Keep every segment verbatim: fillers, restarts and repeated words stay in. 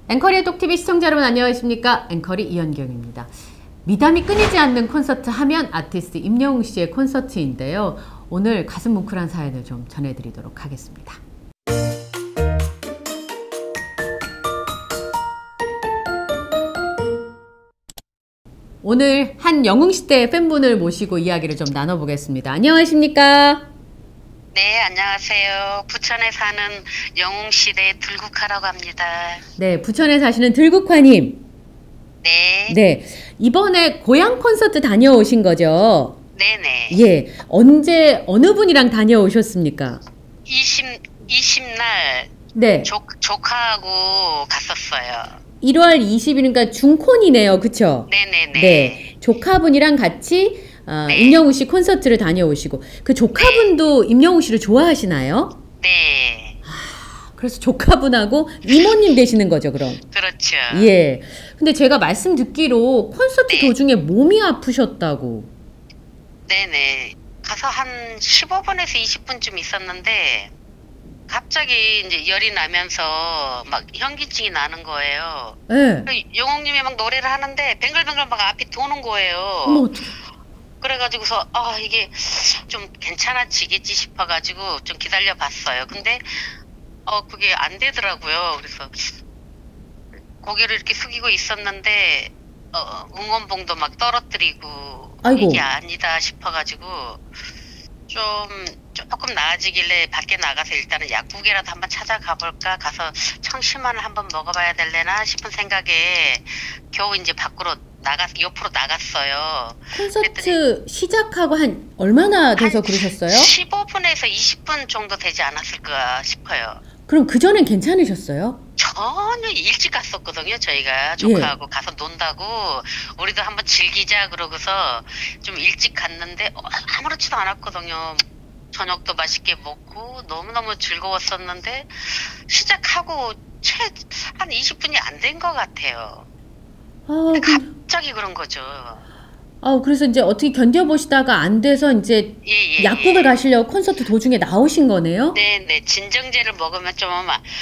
앵커리의 똑티비 시청자 여러분 안녕하십니까? 앵커리 이현경입니다. 미담이 끊이지 않는 콘서트 하면 아티스트 임영웅 씨의 콘서트인데요. 오늘 가슴 뭉클한 사연을 좀 전해드리도록 하겠습니다. 오늘 한 영웅시대 팬분을 모시고 이야기를 좀 나눠보겠습니다. 안녕하십니까? 네, 안녕하세요. 부천에 사는 영웅시대 들국화라고 합니다. 네, 부천에 사시는 들국화님. 네. 네, 이번에 고향 콘서트 다녀오신 거죠? 네네. 예, 언제 어느 분이랑 다녀오셨습니까? 이십, 이십 날 네. 조, 조카하고 갔었어요. 일월 이십일이니까 중콘이네요, 그쵸? 네네네. 네, 조카분이랑 같이 어, 네. 임영웅 씨 콘서트를 다녀오시고 그 조카분도 네. 임영웅 씨를 좋아하시나요? 네. 아, 그래서 조카분하고 이모님 되시는 거죠, 그럼? 그렇죠. 예. 근데 제가 말씀 듣기로 콘서트 네. 도중에 몸이 아프셨다고. 네네. 가서 한 십오 분에서 이십 분쯤 있었는데 갑자기 이제 열이 나면서 막 현기증이 나는 거예요. 예. 영웅님이 막 노래를 하는데 뱅글뱅글 막 앞이 도는 거예요. 어머, 어떡해. 그래가지고서 아 이게 좀 괜찮아지겠지 싶어가지고 좀 기다려봤어요. 근데 어 그게 안 되더라고요. 그래서 고개를 이렇게 숙이고 있었는데 어 응원봉도 막 떨어뜨리고 아이고. 이게 아니다 싶어가지고 좀 조금 나아지길래 밖에 나가서 일단은 약국이라도 한번 찾아가 볼까 가서 청심환을 한번 먹어봐야 될래나 싶은 생각에 겨우 이제 밖으로 나갔 옆으로 나갔어요. 콘서트 시작하고 한 얼마나 돼서 그러셨어요? 십오 분에서 이십 분 정도 되지 않았을까 싶어요. 그럼 그 전엔 괜찮으셨어요? 전혀 일찍 갔었거든요. 저희가 조카하고 예. 가서 논다고 우리도 한번 즐기자 그러고서 좀 일찍 갔는데 어, 아무렇지도 않았거든요. 저녁도 맛있게 먹고 너무너무 즐거웠었는데 시작하고 최 한 이십 분이 안 된 것 같아요. 아, 갑자기 그... 그런 거죠. 아, 그래서 이제 어떻게 견뎌보시다가 안 돼서 이제 예, 예, 약국을 예. 가시려고 콘서트 도중에 나오신 거네요? 네, 네. 진정제를 먹으면 좀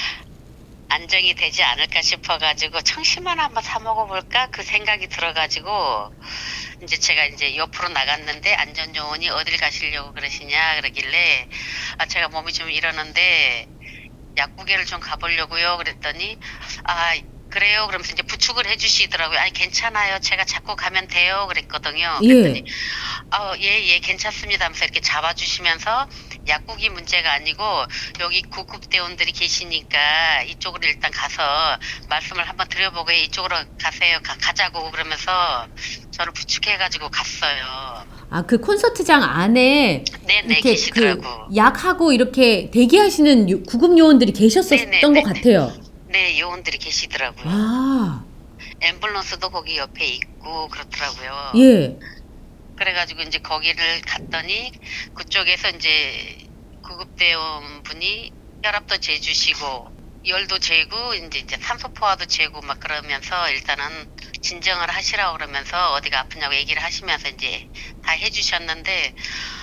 안정이 되지 않을까 싶어가지고 청심환 한번 사 먹어볼까 그 생각이 들어가지고 이제 제가 이제 옆으로 나갔는데 안전요원이 어딜 가시려고 그러시냐 그러길래 아 제가 몸이 좀 이러는데 약국에를 좀 가보려고요 그랬더니 아 그래요 그러면서 이제 부축을 해주시더라고요. 아니 괜찮아요 제가 잡고 가면 돼요 그랬거든요. 그랬더니 예. 아, 예, 예 괜찮습니다 하면서 이렇게 잡아주시면서 약국이 문제가 아니고 여기 구급대원들이 계시니까 이쪽으로 일단 가서 말씀을 한번 드려보고 이쪽으로 가세요 가, 가자고 그러면서 저를 부축해가지고 갔어요. 아, 그 콘서트장 안에 네네 계시더라고. 그 약하고 이렇게 대기하시는 요, 구급 요원들이 계셨었던 네네, 것 네네. 같아요. 네, 요원들이 계시더라고요. 아. 앰뷸런스도 거기 옆에 있고 그렇더라고요. 예. 그래가지고 이제 거기를 갔더니 그쪽에서 이제 구급대원 분이 혈압도 재주시고 열도 재고 이제 이제 산소포화도 재고 막 그러면서 일단은 진정을 하시라고 그러면서 어디가 아프냐고 얘기를 하시면서 이제 다 해주셨는데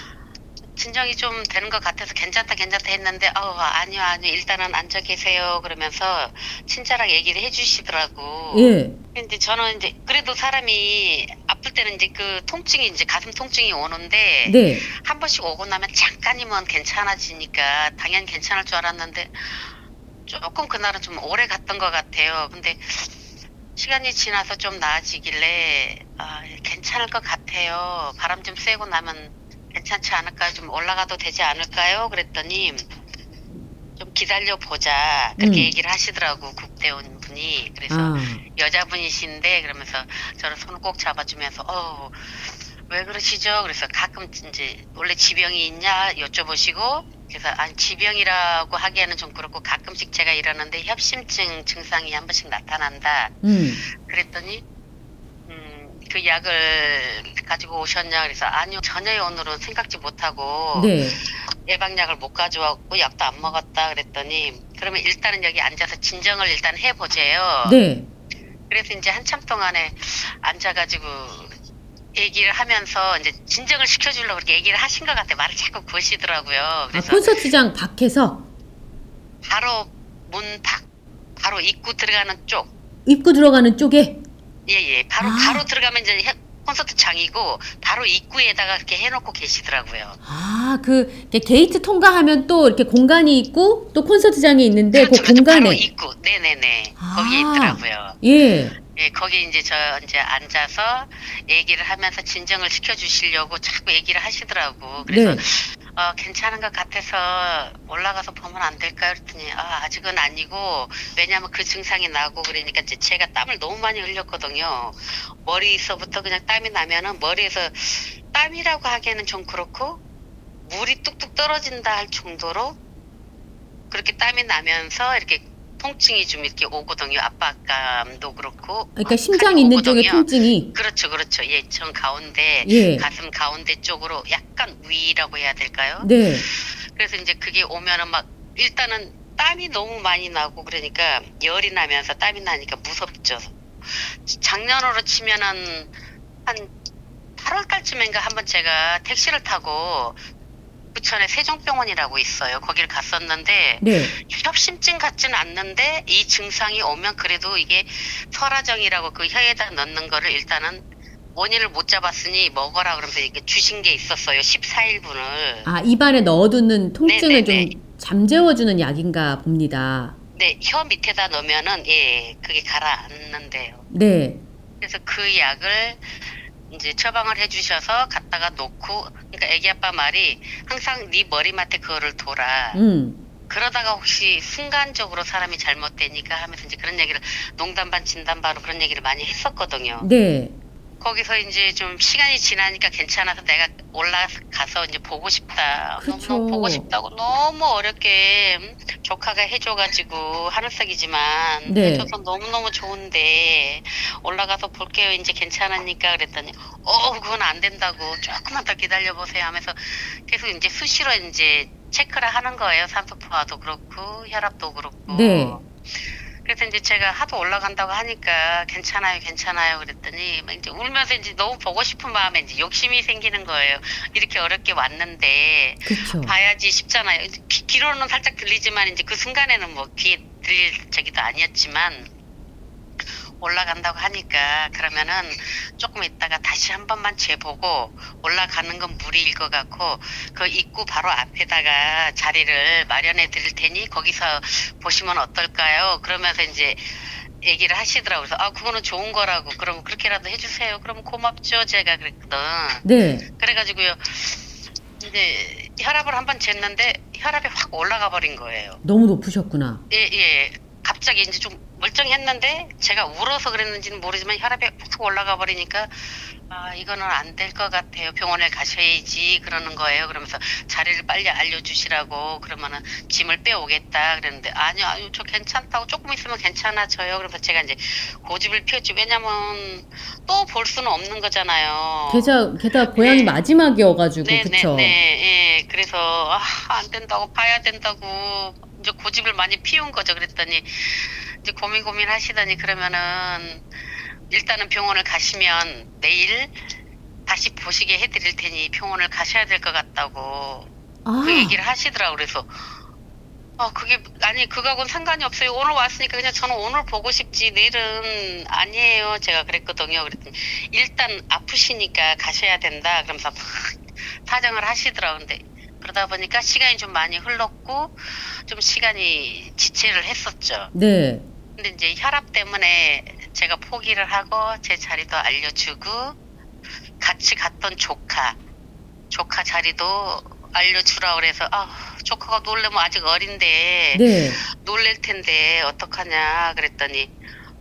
진정이 좀 되는 것 같아서 괜찮다 괜찮다 했는데 어 아니요 아니요 일단은 앉아 계세요 그러면서 친절하게 얘기를 해주시더라고. 예. 근데 저는 이제 그래도 사람이 아플 때는 이제 그 통증이 이제 가슴 통증이 오는데 네. 한 번씩 오고 나면 잠깐이면 괜찮아지니까 당연히 괜찮을 줄 알았는데 조금 그날은 좀 오래 갔던 것 같아요. 근데 시간이 지나서 좀 나아지길래 아, 괜찮을 것 같아요. 바람 좀 쐬고 나면 괜찮지 않을까요? 좀 올라가도 되지 않을까요? 그랬더니 좀 기다려 보자 그렇게 음. 얘기를 하시더라고 국대원 분이. 그래서 아. 여자분이신데 그러면서 저를 손을 꼭 잡아주면서 어 왜 그러시죠? 그래서 가끔 이제 원래 지병이 있냐 여쭤보시고 그래서 아니 지병이라고 하기에는 좀 그렇고 가끔씩 제가 이러는데 협심증 증상이 한 번씩 나타난다. 음. 그랬더니 음, 그 약을 가지고 오셨냐 그래서 아니요 전혀 오늘은 생각지 못하고 네. 예방약을 못 가져왔고 약도 안 먹었다 그랬더니 그러면 일단은 여기 앉아서 진정을 일단 해보재요. 네. 그래서 이제 한참 동안에 앉아가지고 얘기를 하면서 이제 진정을 시켜주려고 그렇게 얘기를 하신 것 같아요. 말을 자꾸 거시더라고요. 그래서 아, 콘서트장 밖에서? 바로 문 밖 바로 입구 들어가는 쪽. 입구 들어가는 쪽에? 예예. 바로 아. 바로 들어가면 이제 해- 콘서트장이고 바로 입구에다가 이렇게 해놓고 계시더라고요. 아, 그 이렇게 게이트 통과하면 또 이렇게 공간이 있고 또 콘서트장이 있는데 그렇죠, 그 그렇죠. 바로 공간에. 입구. 네네네. 아. 거기에 있더라고요. 예. 예, 거기 이제 저 이제 앉아서 얘기를 하면서 진정을 시켜주시려고 자꾸 얘기를 하시더라고. 그래서 네. 어, 괜찮은 것 같아서 올라가서 보면 안 될까요? 그랬더니 아, 아직은 아니고 왜냐면 그 증상이 나고 그러니까 이제 제가 땀을 너무 많이 흘렸거든요. 머리에서부터 그냥 땀이 나면은 머리에서 땀이라고 하기에는 좀 그렇고 물이 뚝뚝 떨어진다 할 정도로 그렇게 땀이 나면서 이렇게 통증이 좀 이렇게 오거든요. 압박감도 그렇고. 그러니까 어, 심장 칼이 있는 쪽에 오거든요. 통증이. 그렇죠, 그렇죠. 예, 전 가운데, 예. 가슴 가운데 쪽으로 약간 위라고 해야 될까요? 네. 그래서 이제 그게 오면은 막, 일단은 땀이 너무 많이 나고 그러니까 열이 나면서 땀이 나니까 무섭죠. 작년으로 치면은 한 팔월 달쯤인가 한번 제가 택시를 타고 부천에 세종병원이라고 있어요. 거기를 갔었는데, 네. 협심증 같지는 않는데 이 증상이 오면 그래도 이게 설화정이라고 그 혀에다 넣는 거를 일단은 원인을 못 잡았으니 먹어라 그러면서 이렇게 주신 게 있었어요. 십사 일분을. 아, 입안에 넣어두는 통증을 네네네. 좀 잠재워주는 약인가 봅니다. 네, 혀 밑에다 넣으면은 예, 그게 가라앉는데요. 네. 그래서 그 약을 이제 처방을 해주셔서 갖다가 놓고, 그러니까 애기 아빠 말이 항상 네 머리맡에 그거를 둬라. 음. 그러다가 혹시 순간적으로 사람이 잘못되니까 하면서 이제 그런 얘기를 농담 반 진담 반으로 그런 얘기를 많이 했었거든요. 네. 거기서 이제 좀 시간이 지나니까 괜찮아서 내가 올라가서 이제 보고 싶다. 그렇죠. 너무 보고 싶다고 너무 어렵게 음, 조카가 해줘가지고 하늘색이지만 네. 해줘서 너무너무 좋은데 올라가서 볼게요. 이제 괜찮으니까 그랬더니 어 그건 안 된다고 조금만 더 기다려보세요 하면서 계속 이제 수시로 이제 체크를 하는 거예요. 산소포화도 그렇고 혈압도 그렇고. 네. 그래서 이제 제가 하도 올라간다고 하니까 괜찮아요, 괜찮아요 그랬더니 막 이제 울면서 이제 너무 보고 싶은 마음에 이제 욕심이 생기는 거예요. 이렇게 어렵게 왔는데 그렇죠. 봐야지 싶잖아요. 귀, 귀로는 살짝 들리지만 이제 그 순간에는 뭐 귀에 들릴 저기도 아니었지만 올라간다고 하니까 그러면은 조금 있다가 다시 한 번만 재보고 올라가는 건 무리일 것 같고 그 입구 바로 앞에다가 자리를 마련해 드릴 테니 거기서 보시면 어떨까요? 그러면서 이제 얘기를 하시더라고요. 그래서 아 그거는 좋은 거라고 그럼 그렇게라도 해주세요. 그럼 고맙죠. 제가 그랬거든. 네. 그래가지고요. 이제 혈압을 한번 쟀는데 혈압이 확 올라가 버린 거예요. 너무 높으셨구나. 예, 예. 갑자기 이제 좀 멀쩡했는데 제가 울어서 그랬는지는 모르지만 혈압이 푹 올라가 버리니까 아 이거는 안 될 것 같아요. 병원에 가셔야지 그러는 거예요. 그러면서 자리를 빨리 알려주시라고 그러면은 짐을 빼오겠다 그랬는데 아니요 아니요 저 괜찮다고 조금 있으면 괜찮아져요. 그래서 제가 이제 고집을 피웠지. 왜냐면 또 볼 수는 없는 거잖아요. 게다가, 게다가 고향이 네. 마지막이어가지고 네, 그쵸? 네, 네, 예. 그래서 아, 안 된다고 봐야 된다고 이제 고집을 많이 피운 거죠. 그랬더니 이제 고민 고민 하시더니 그러면은 일단은 병원을 가시면 내일 다시 보시게 해드릴 테니 병원을 가셔야 될 것 같다고 아, 그 얘기를 하시더라고. 그래서 아 그게 아니 그거하고는 상관이 없어요. 오늘 왔으니까 그냥 저는 오늘 보고 싶지 내일은 아니에요. 제가 그랬거든요. 그랬더니 일단 아프시니까 가셔야 된다. 그러면서 막 사정을 하시더라고. 근데 그러다 보니까 시간이 좀 많이 흘렀고 좀 시간이 지체를 했었죠. 네. 근데 이제 혈압 때문에 제가 포기를 하고 제 자리도 알려주고 같이 갔던 조카 조카 자리도 알려주라 그래서 아 조카가 놀래면 아직 어린데 네. 놀랄 텐데 어떡하냐 그랬더니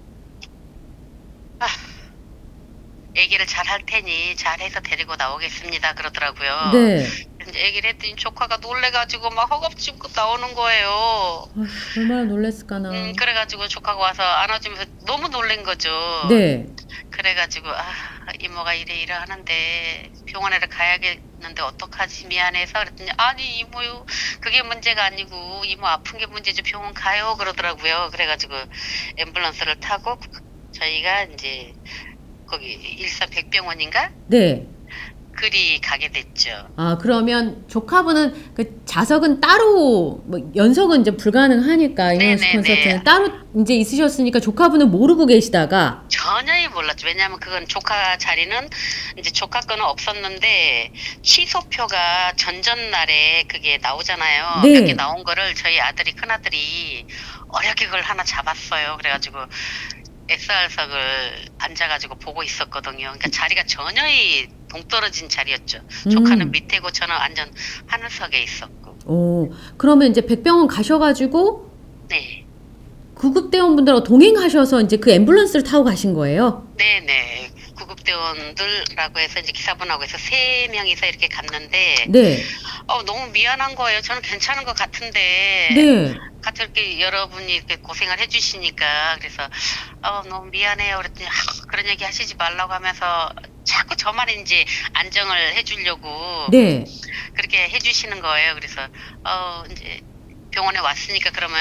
아 얘기를 잘 할 테니 잘해서 데리고 나오겠습니다 그러더라고요. 네. 이제 얘기를 했더니 조카가 놀래가지고 막 허겁지겁 나오는 거예요. 아휴, 얼마나 놀랬을까나. 음, 그래가지고 조카가 와서 안아주면서 너무 놀란 거죠. 네. 그래가지고 아 이모가 이래 이래 하는데 병원에를 가야겠는데 어떡하지 미안해서 그랬더니 아니 이모요 그게 문제가 아니고 이모 아픈 게 문제죠 병원 가요 그러더라고요. 그래가지고 앰뷸런스를 타고 저희가 이제 거기 일산 백병원인가 네. 그리 가게 됐죠. 아, 그러면 조카분은 그 좌석은 따로, 뭐 연석은 이제 불가능하니까 임영웅 씨 네네네. 콘서트는 따로 이제 있으셨으니까 조카분은 모르고 계시다가 전혀 몰랐죠. 왜냐하면 그건 조카 자리는 이제 조카 거는 없었는데 취소표가 전전날에 그게 나오잖아요. 네. 몇 개 나온 거를 저희 아들이 큰아들이 어렵게 그걸 하나 잡았어요. 그래가지고 에스알석을 앉아가지고 보고 있었거든요. 그러니까 자리가 전혀이 동떨어진 자리였죠. 음. 조카는 밑에고 저는 완전 하늘석에 있었고. 오, 그러면 이제 백병원 가셔가지고 네. 구급대원분들하고 동행하셔서 이제 그 앰뷸런스를 타고 가신 거예요? 네네. 구급대원들라고 해서 이제 기사분하고 해서 세 명이서 이렇게 갔는데 네. 어, 너무 미안한 거예요. 저는 괜찮은 것 같은데 네. 같이 이렇게 여러분이 이렇게 고생을 해주시니까 그래서 어, 너무 미안해요. 그랬더니 아, 그런 얘기 하시지 말라고 하면서 자꾸 저만 이제 안정을 해주려고 네. 그렇게 해주시는 거예요. 그래서 어 이제 병원에 왔으니까 그러면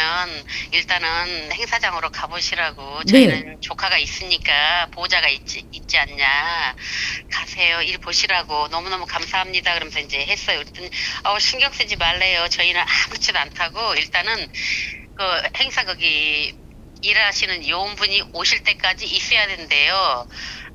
일단은 행사장으로 가보시라고 저희는 네. 조카가 있으니까 보호자가 있지, 있지 않냐 가세요 일 보시라고 너무너무 감사합니다 그러면서 이제 했어요. 그랬더니 어, 신경 쓰지 말래요. 저희는 아무렇지도 않다고 일단은 그 행사 거기 일하시는 요원분이 오실 때까지 있어야 된대요.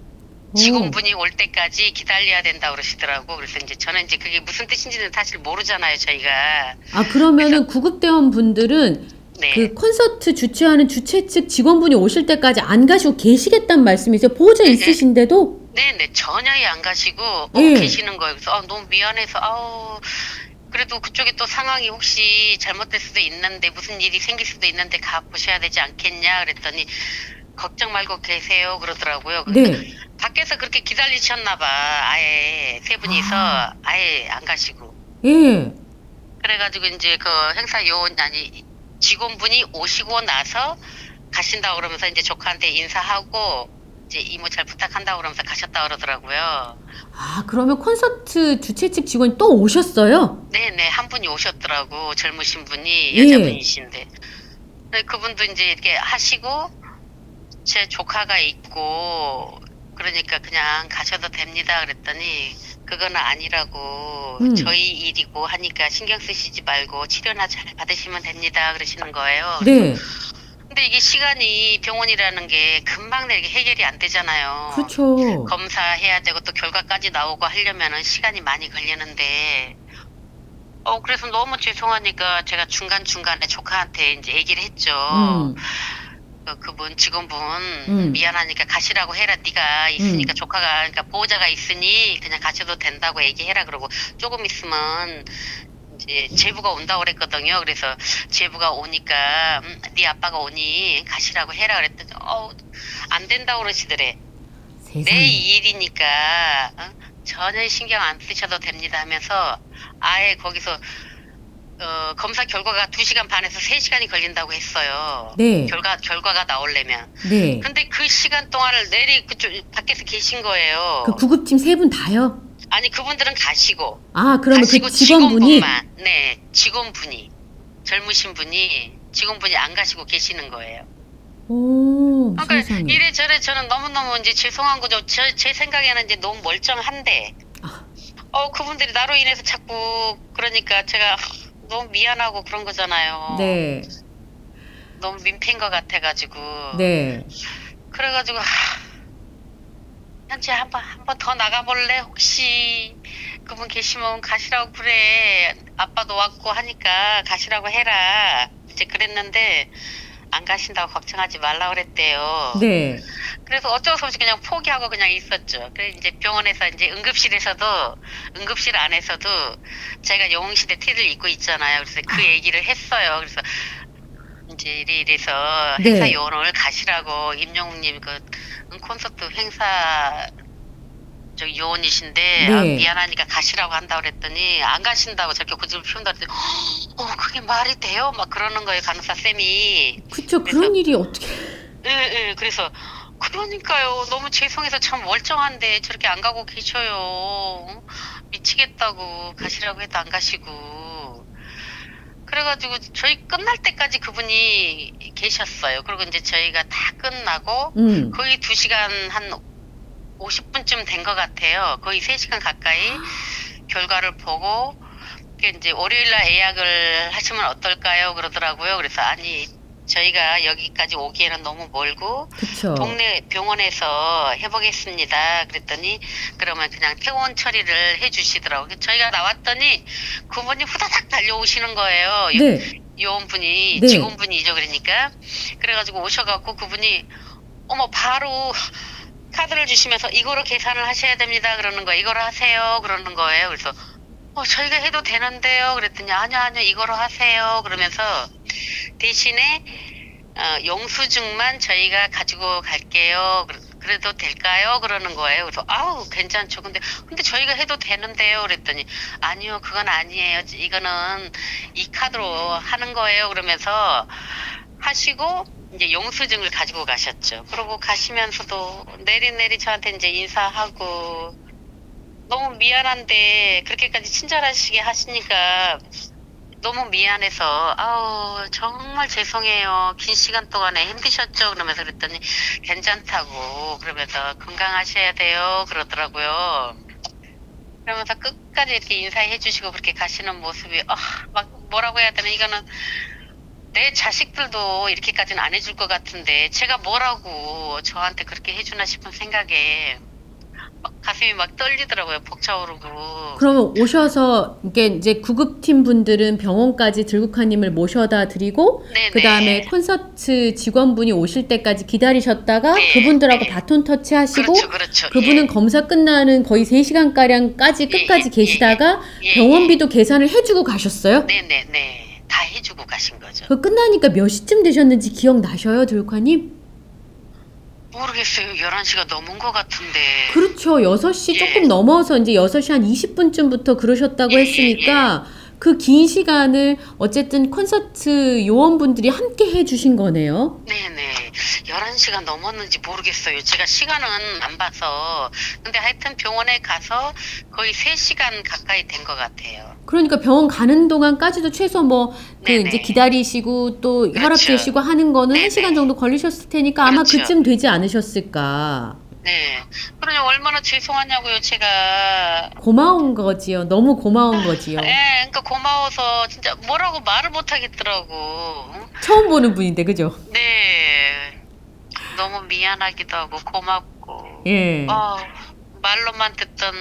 직원분이 올 때까지 기다려야 된다 그러시더라고. 그래서 이제 저는 이제 그게 무슨 뜻인지는 사실 모르잖아요, 저희가. 아, 그러면은 구급대원 분들은 네. 그 콘서트 주최하는 주최 측 직원분이 오실 때까지 안 가시고 계시겠다는 말씀이세요? 보호자 네, 있으신데도? 네네, 전혀이 안 가시고 어, 예. 계시는 거예요. 그래서 아, 너무 미안해서 아우 그래도 그쪽에 또 상황이 혹시 잘못될 수도 있는데 무슨 일이 생길 수도 있는데 가 보셔야 되지 않겠냐 그랬더니 걱정 말고 계세요 그러더라고요. 네. 밖에서 그렇게 기다리셨나 봐. 아예 세 분이서 아. 아예 안 가시고. 예. 그래가지고 이제 그 행사 요원 아니 직원분이 오시고 나서 가신다고 그러면서 이제 조카한테 인사하고 이제 이모 잘 부탁한다고 그러면서 가셨다 그러더라고요. 아, 그러면 콘서트 주최 측 직원이 또 오셨어요? 네네, 한 분이 오셨더라고. 젊으신 분이 예. 여자분이신데. 네, 그분도 이제 이렇게 하시고 제 조카가 있고 그러니까 그냥 가셔도 됩니다 그랬더니 그거는 아니라고 음. 저희 일이고 하니까 신경 쓰시지 말고 치료나 잘 받으시면 됩니다 그러시는 거예요. 네. 근데 이게 시간이 병원이라는 게 금방 이렇게 해결이 안 되잖아요. 그렇죠. 검사해야 되고 또 결과까지 나오고 하려면은 시간이 많이 걸리는데 어 그래서 너무 죄송하니까 제가 중간중간에 조카한테 이제 얘기를 했죠. 음. 그, 그분 직원분 음. 미안하니까 가시라고 해라. 네가 있으니까 음. 조카가 그러니까 보호자가 있으니 그냥 가셔도 된다고 얘기해라. 그러고 조금 있으면 이제 제부가 온다고 그랬거든요. 그래서 제부가 오니까 음, 네 아빠가 오니 가시라고 해라 그랬더니 어, 안 된다고 그러시더래. 내 세상에. 일이니까 어? 전혀 신경 안 쓰셔도 됩니다 하면서 아예 거기서 어, 검사 결과가 두 시간 반에서 세 시간이 걸린다고 했어요. 네. 결과, 결과가 나오려면. 네. 근데 그 시간 동안을 내리 그쪽, 밖에서 계신 거예요. 그 구급팀 세 분 다요? 아니, 그분들은 가시고. 아, 그러면 가시고 그 직원분이? 직원분만. 네, 직원분이. 젊으신 분이, 직원분이 안 가시고 계시는 거예요. 오, 그러니까 세상에. 이래저래 저는 너무너무 이제 죄송한 거죠. 저, 제 생각에는 이제 너무 멀쩡한데. 아. 어, 그분들이 나로 인해서 자꾸, 그러니까 제가 너무 미안하고 그런 거잖아요. 네. 너무 민폐인 것 같아가지고. 네. 그래가지고, 하, 현재 한 번, 한 번 더 나가볼래? 혹시 그분 계시면 가시라고 그래. 아빠도 왔고 하니까 가시라고 해라. 이제 그랬는데, 안 가신다고 걱정하지 말라 그랬대요. 네. 그래서 어쩔 수 없이 그냥 포기하고 그냥 있었죠. 그래 이제 병원에서 이제 응급실에서도 응급실 안에서도 제가 영웅시대 티를 입고 있잖아요. 그래서 그 얘기를 했어요. 그래서 이제 이래 이래서 네. 행사 요원을 가시라고 임영웅님 그 콘서트 행사 저 요원이신데 네. 아, 미안하니까 가시라고 한다 그랬더니 안 가신다고 저렇게 고집을 피운다 그랬더니 어 그게 말이 돼요? 막 그러는 거예요 간호사 쌤이. 그쵸. 그런 일이 어떻게. 예, 예. 그래서 그러니까요. 너무 죄송해서 참 멀쩡한데 저렇게 안 가고 계셔요. 미치겠다고 가시라고 해도 안 가시고. 그래가지고 저희 끝날 때까지 그분이 계셨어요. 그리고 이제 저희가 다 끝나고 음. 거의 두 시간 한 오십 분쯤 된 것 같아요. 거의 세 시간 가까이 결과를 보고 그 이제 월요일날 예약을 하시면 어떨까요? 그러더라고요. 그래서 아니 저희가 여기까지 오기에는 너무 멀고 그쵸. 동네 병원에서 해보겠습니다. 그랬더니 그러면 그냥 퇴원 처리를 해주시더라고요. 저희가 나왔더니 그분이 후다닥 달려오시는 거예요. 네. 요원분이 네. 직원분이죠. 그러니까 그래가지고 오셔갖고 그분이 어머 바로 카드를 주시면서 이거로 계산을 하셔야 됩니다. 그러는 거예요. 이거로 하세요. 그러는 거예요. 그래서 어, 저희가 해도 되는데요. 그랬더니 아니요 아니요 이거로 하세요. 그러면서 대신에 어, 영수증만 저희가 가지고 갈게요. 그래도 될까요? 그러는 거예요. 그래서 아우 괜찮죠. 근데 근데 저희가 해도 되는데요. 그랬더니 아니요 그건 아니에요. 이거는 이 카드로 하는 거예요. 그러면서 하시고 이제 영수증을 가지고 가셨죠. 그러고 가시면서도 내리내리 저한테 이제 인사하고 너무 미안한데 그렇게까지 친절하시게 하시니까 너무 미안해서 아우 정말 죄송해요. 긴 시간 동안에 힘드셨죠? 그러면서 그랬더니 괜찮다고 그러면서 건강하셔야 돼요. 그러더라고요. 그러면서 끝까지 이렇게 인사해 주시고 그렇게 가시는 모습이 아, 막 뭐라고 해야 되나 이거는 내 자식들도 이렇게까지는 안 해줄 것 같은데 제가 뭐라고 저한테 그렇게 해주나 싶은 생각에 막 가슴이 막 떨리더라고요. 벅차오르고. 그러면 오셔서 이게 이제 구급팀 분들은 병원까지 들국화님을 모셔다 드리고 네네. 그 다음에 콘서트 직원분이 오실 때까지 기다리셨다가 네, 그분들하고 네. 바톤 터치하시고 그렇죠, 그렇죠. 그분은 예. 검사 끝나는 거의 세 시간가량까지 예, 끝까지 예, 계시다가 예, 예. 병원비도 계산을 해주고 가셨어요? 네네네. 다 해주고 가신 거죠. 그 끝나니까 몇 시쯤 되셨는지 기억나셔요, 들국화님? 모르겠어요. 열한 시가 넘은 것 같은데. 그렇죠. 여섯 시 예. 조금 넘어서 이제 여섯 시 한 이십 분쯤부터 그러셨다고 예, 했으니까 그 긴 시간을 어쨌든 콘서트 요원분들이 함께 해주신 거네요. 네네. 열한 시가 넘었는지 모르겠어요. 제가 시간은 안 봐서. 근데 하여튼 병원에 가서 거의 세 시간 가까이 된 것 같아요. 그러니까 병원 가는 동안까지도 최소 뭐 그 네네. 이제 기다리시고 또 혈압 그렇죠. 재시고 하는 거는 네네. 한 시간 정도 걸리셨을 테니까 아마 그렇죠. 그쯤 되지 않으셨을까. 네. 그러니 얼마나 죄송하냐고요, 제가. 고마운 거지요. 너무 고마운 거지요. 예, 그러니까 고마워서 진짜 뭐라고 말을 못 하겠더라고. 처음 보는 분인데 그죠? 네. 너무 미안하기도 하고 고맙고. 예. 어, 말로만 듣던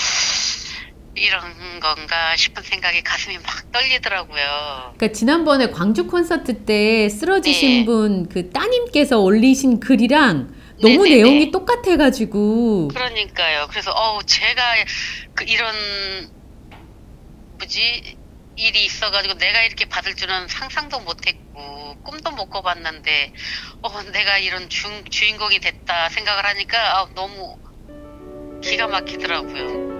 이런 건가 싶은 생각에 가슴이 막 떨리더라고요. 그러니까 지난번에 광주 콘서트 때 쓰러지신 네. 분 그 따님께서 올리신 글이랑 너무 네네네. 내용이 똑같아가지고 그러니까요. 그래서 어우 제가 그 이런 뭐지 일이 있어가지고 내가 이렇게 받을 줄은 상상도 못했고 꿈도 못 꿔봤는데 어 내가 이런 주, 주인공이 됐다 생각을 하니까 아, 너무 기가 막히더라고요.